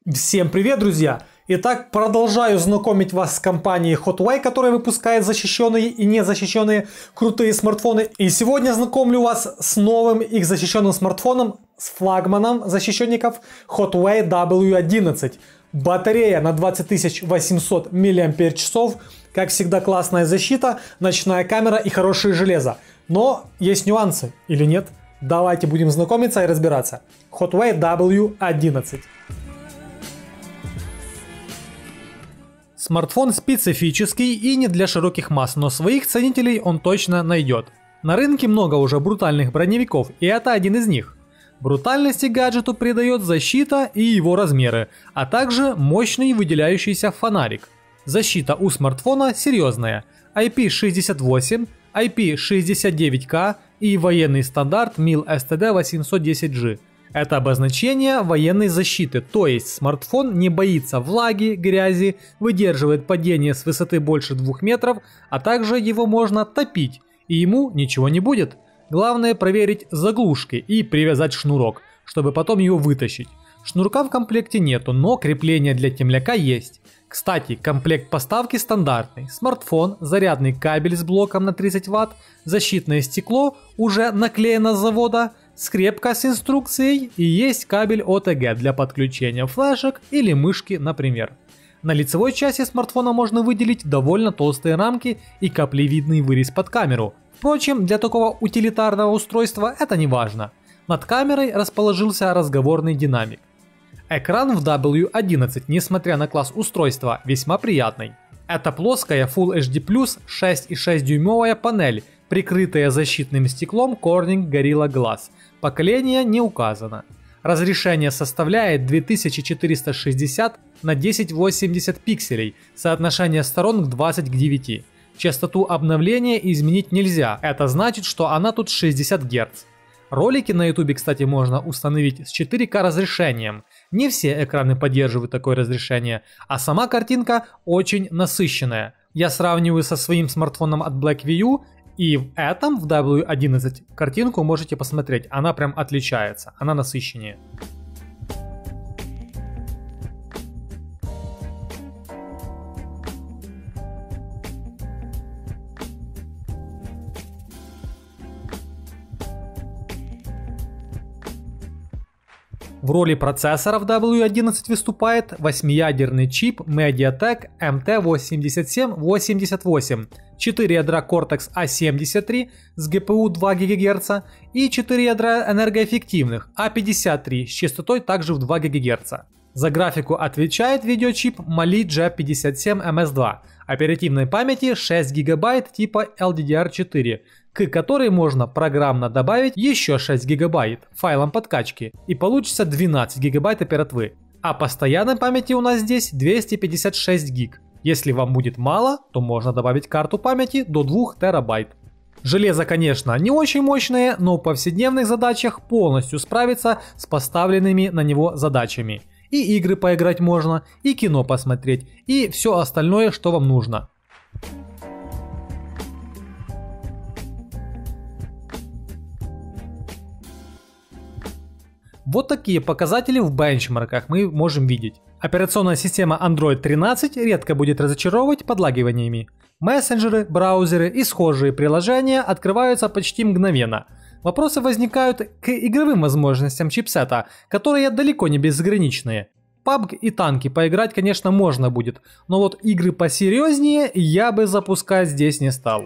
Всем привет, друзья! Итак, продолжаю знакомить вас с компанией Hotwire, которая выпускает защищенные и незащищенные крутые смартфоны. И сегодня знакомлю вас с новым их защищенным смартфоном, с флагманом защищенников Hotwire W11. Батарея на 20800 мАч, как всегда классная защита, ночная камера и хорошее железо. Но есть нюансы или нет? Давайте будем знакомиться и разбираться. Hotwire W11. Смартфон специфический и не для широких масс, но своих ценителей он точно найдет. На рынке много уже брутальных броневиков, и это один из них. Брутальности гаджету придает защита и его размеры, а также мощный выделяющийся фонарик. Защита у смартфона серьезная: IP68, IP69K и военный стандарт MIL STD 810G. Это обозначение военной защиты, то есть смартфон не боится влаги, грязи, выдерживает падение с высоты больше 2 метров, а также его можно топить, и ему ничего не будет. Главное проверить заглушки и привязать шнурок, чтобы потом его вытащить. Шнурка в комплекте нету, но крепление для темляка есть. Кстати, комплект поставки стандартный: смартфон, зарядный кабель с блоком на 30 Вт, защитное стекло уже наклеено с завода, скрепка с инструкцией и есть кабель OTG для подключения флешек или мышки, например. На лицевой части смартфона можно выделить довольно толстые рамки и каплевидный вырез под камеру. Впрочем, для такого утилитарного устройства это не важно. Над камерой расположился разговорный динамик. Экран в W11, несмотря на класс устройства, весьма приятный. Это плоская Full HD+, 6,6 дюймовая панель, прикрытая защитным стеклом Corning Gorilla Glass. Поколение не указано. Разрешение составляет 2460 на 1080 пикселей, соотношение сторон 20 к 9. Частоту обновления изменить нельзя, это значит, что она тут 60 Гц. Ролики на YouTube, кстати, можно установить с 4К разрешением. Не все экраны поддерживают такое разрешение, а сама картинка очень насыщенная. Я сравниваю со своим смартфоном от Blackview, и в этом, в W11, картинку можете посмотреть, она прям отличается, она насыщеннее. В роли процессора в W11 выступает 8-ядерный чип MediaTek MT8788, 4 ядра Cortex A73 с GPU 2 ГГц и 4 ядра энергоэффективных A53 с частотой также в 2 ГГц. За графику отвечает видеочип Mali G57MS2, оперативной памяти 6 ГБ типа LDDR4, к которой можно программно добавить еще 6 ГБ файлом подкачки, и получится 12 ГБ оператвы. А постоянной памяти у нас здесь 256 ГБ. Если вам будет мало, то можно добавить карту памяти до 2 ТБ. Железо, конечно, не очень мощное, но в повседневных задачах полностью справится с поставленными на него задачами. И игры поиграть можно, и кино посмотреть, и все остальное, что вам нужно. Вот такие показатели в бенчмарках мы можем видеть. Операционная система Android 13 редко будет разочаровывать подлагиваниями. Мессенджеры, браузеры и схожие приложения открываются почти мгновенно. Вопросы возникают к игровым возможностям чипсета, которые далеко не безграничные. PUBG и танки поиграть, конечно, можно будет, но вот игры посерьезнее я бы запускать здесь не стал.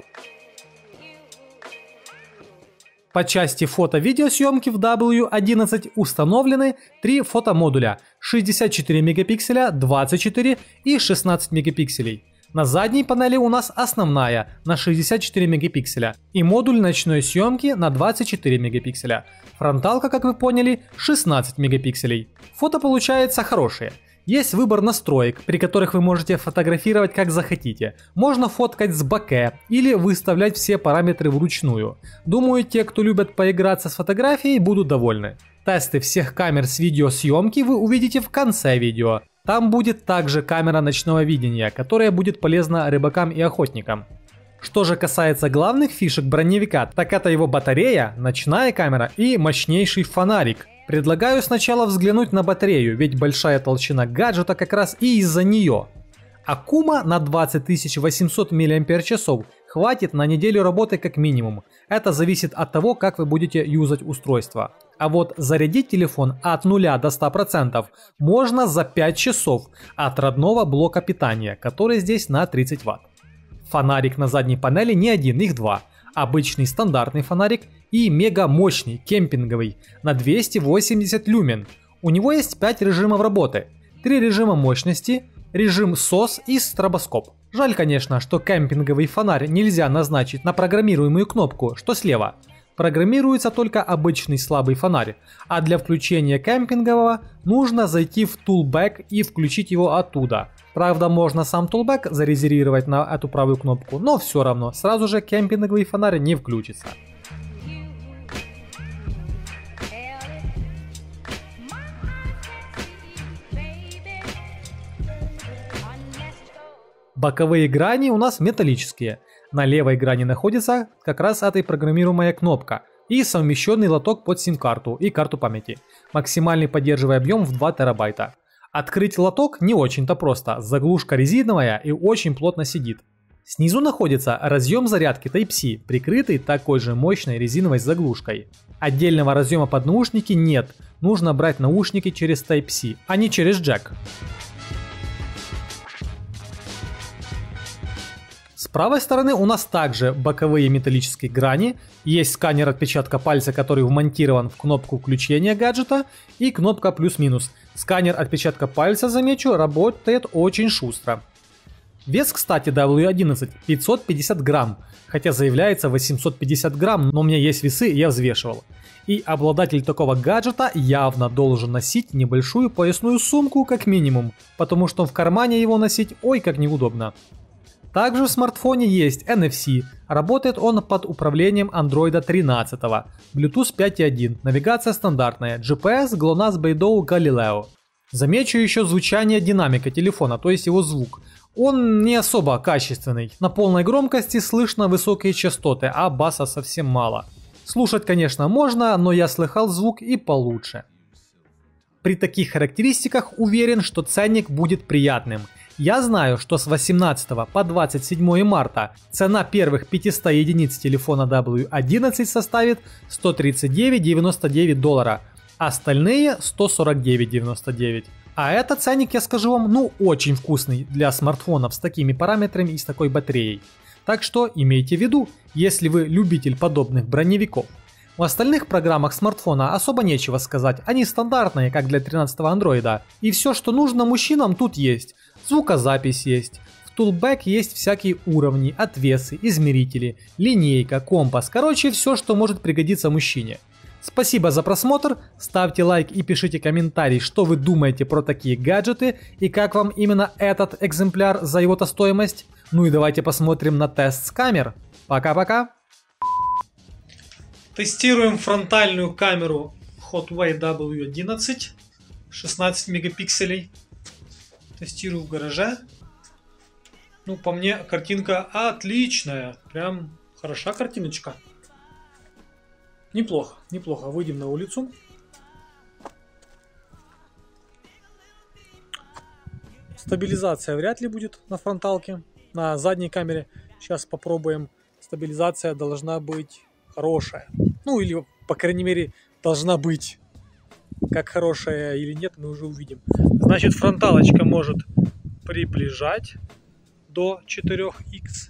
По части фото-видеосъемки в W11 установлены 3 фотомодуля: 64 мегапикселя, 24 и 16 мегапикселей. На задней панели у нас основная на 64 мегапикселя и модуль ночной съемки на 24 мегапикселя. Фронталка, как вы поняли, 16 мегапикселей. Фото получается хорошее. Есть выбор настроек, при которых вы можете фотографировать как захотите. Можно фоткать с боке или выставлять все параметры вручную. Думаю, те, кто любят поиграться с фотографией, будут довольны. Тесты всех камер с видеосъемки вы увидите в конце видео. Там будет также камера ночного видения, которая будет полезна рыбакам и охотникам. Что же касается главных фишек броневика, так это его батарея, ночная камера и мощнейший фонарик. Предлагаю сначала взглянуть на батарею, ведь большая толщина гаджета как раз и из-за нее. Аккума на 20 800 мАч хватит на неделю работы как минимум. Это зависит от того, как вы будете юзать устройство. А вот зарядить телефон от 0 до 100% можно за 5 часов от родного блока питания, который здесь на 30 Вт. Фонарик на задней панели не один, их два. Обычный стандартный фонарик и мега мощный кемпинговый на 280 люмен. У него есть 5 режимов работы, 3 режима мощности, режим SOS и стробоскоп. Жаль, конечно, что кемпинговый фонарь нельзя назначить на программируемую кнопку, что слева. Программируется только обычный слабый фонарь, а для включения кемпингового нужно зайти в Toolback и включить его оттуда. Правда, можно сам Toolback зарезервировать на эту правую кнопку, но все равно сразу же кемпинговый фонарь не включится. Боковые грани у нас металлические. На левой грани находится как раз эта программируемая кнопка и совмещенный лоток под сим-карту и карту памяти. Максимальный поддерживаемый объем в 2 терабайта. Открыть лоток не очень-то просто, заглушка резиновая и очень плотно сидит. Снизу находится разъем зарядки Type-C, прикрытый такой же мощной резиновой заглушкой. Отдельного разъема под наушники нет, нужно брать наушники через Type-C, а не через джек. С правой стороны у нас также боковые металлические грани, есть сканер отпечатка пальца, который вмонтирован в кнопку включения гаджета, и кнопка плюс-минус. Сканер отпечатка пальца, замечу, работает очень шустро. Вес, кстати, W11 550 грамм, хотя заявляется 850 грамм, но у меня есть весы, и я взвешивал. И обладатель такого гаджета явно должен носить небольшую поясную сумку как минимум, потому что в кармане его носить ой как неудобно. Также в смартфоне есть NFC, работает он под управлением Android 13, Bluetooth 5.1, навигация стандартная, GPS, GLONASS, Beidou, Galileo. Замечу еще звучание динамика телефона, то есть его звук. Он не особо качественный, на полной громкости слышно высокие частоты, а баса совсем мало. Слушать, конечно, можно, но я слыхал звук и получше. При таких характеристиках уверен, что ценник будет приятным. Я знаю, что с 18 по 27 марта цена первых 500 единиц телефона W11 составит $139.99, остальные $149.99. А это ценник, я скажу вам, ну очень вкусный для смартфонов с такими параметрами и с такой батареей. Так что имейте в виду, если вы любитель подобных броневиков. В остальных программах смартфона особо нечего сказать, они стандартные, как для 13-го андроида. И все, что нужно мужчинам, тут есть. Звукозапись есть, в Toolback есть всякие уровни, отвесы, измерители, линейка, компас, короче все, что может пригодиться мужчине. Спасибо за просмотр, ставьте лайк и пишите комментарий, что вы думаете про такие гаджеты и как вам именно этот экземпляр за его-то стоимость. Ну и давайте посмотрим на тест с камер. Пока-пока! Тестируем фронтальную камеру Hotway W11, 16 мегапикселей. Тестирую в гараже. Ну, по мне, картинка отличная. Прям хороша картиночка. Неплохо, неплохо. Выйдем на улицу. Стабилизация вряд ли будет на фронталке. На задней камере сейчас попробуем. Стабилизация должна быть хорошая. Ну, или, по крайней мере, должна быть. Как хорошая или нет, мы уже увидим. Значит, фронталочка может приближать до 4х.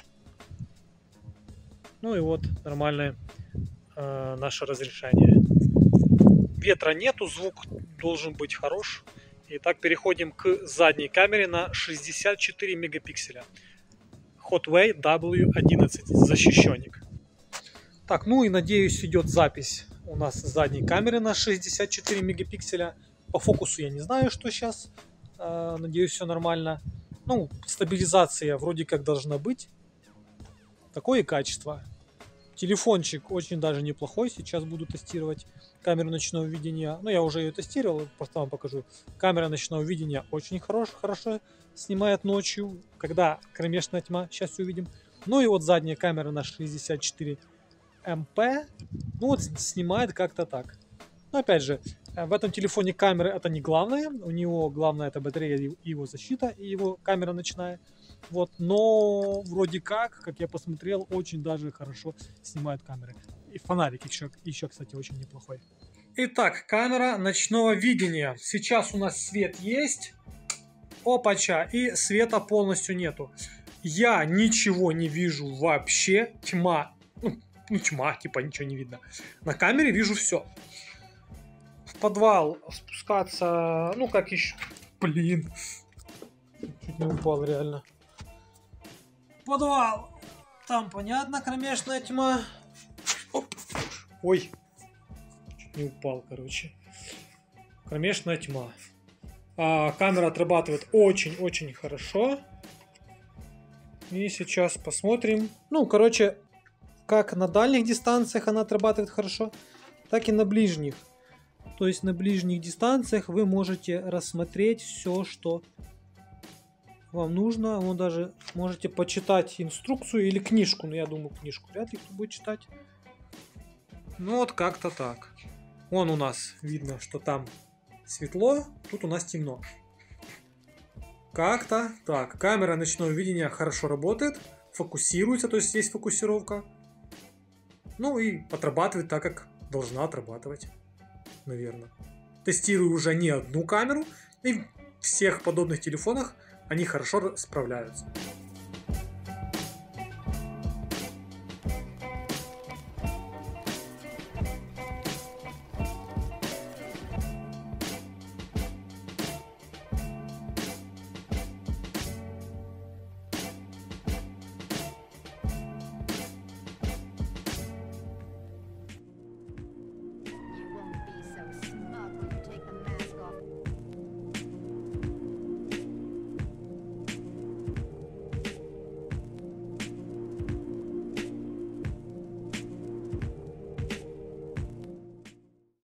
Ну и вот нормальное наше разрешение. Ветра нету, звук должен быть хорош. Итак, переходим к задней камере на 64 мегапикселя. Hotway W11, защищенник. Так, ну и надеюсь идет запись у нас с задней камеры на 64 мегапикселя. По фокусу я не знаю, что сейчас. Надеюсь, все нормально. Ну, стабилизация вроде как должна быть. Такое качество. Телефончик очень даже неплохой. Сейчас буду тестировать камеру ночного видения. Ну, я уже ее тестировал, просто вам покажу. Камера ночного видения очень хорошо снимает ночью, когда кромешная тьма. Сейчас увидим. Ну и вот задняя камера на 64 МП. Ну вот снимает как-то так. Но опять же, в этом телефоне камеры это не главное. У него главное это батарея и его защита, и его камера ночная. Вот, но вроде как я посмотрел, очень даже хорошо снимают камеры. И фонарик еще, кстати, очень неплохой. Итак, камера ночного видения. Сейчас у нас свет есть. Опача, и света полностью нету. Я ничего не вижу вообще. Тьма. Ну, тьма, типа ничего не видно. На камере вижу все. В подвал спускаться, ну как еще... Блин. Чуть не упал, реально. Подвал. Там, понятно, кромешная тьма. Оп. Ой. Чуть не упал, короче. Кромешная тьма. Камера отрабатывает очень-очень хорошо. И сейчас посмотрим. Ну, короче, как на дальних дистанциях она отрабатывает хорошо, так и на ближних. То есть на ближних дистанциях вы можете рассмотреть все, что вам нужно. Вы даже можете почитать инструкцию или книжку. Но я думаю, книжку вряд ли кто будет читать. Ну вот как-то так. Вон у нас видно, что там светло, тут у нас темно. Как-то так. Камера ночного видения хорошо работает. Фокусируется, то есть есть фокусировка. Ну и отрабатывает так, как должна отрабатывать. Наверное. Тестирую уже не одну камеру. И в всех подобных телефонах они хорошо справляются.